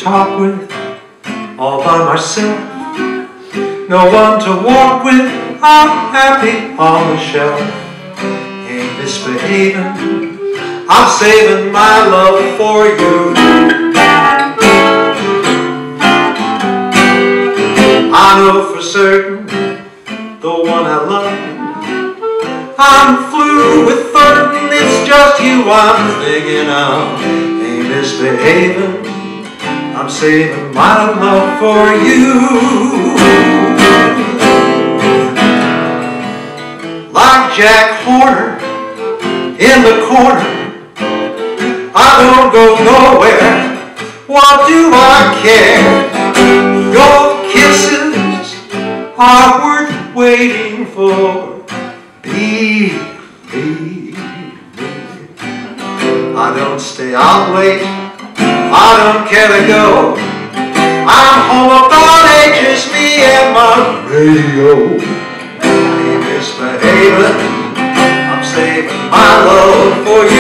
talk with, all by myself. No one to walk with, I'm happy on the shelf. Ain't misbehaving, I'm saving my love for you. I know for certain the one I love, I'm through with flirting, it's just you I'm thinking of. Ain't misbehaving, I'm saving my love for you. Like Jack Horner in the corner, I don't go nowhere, what do I care? Your kisses are worth waiting for. Believe me, I don't stay out late, I don't care to go. I'm home about ages, me and my radio. Ain't misbehaving, I'm saving my love for you.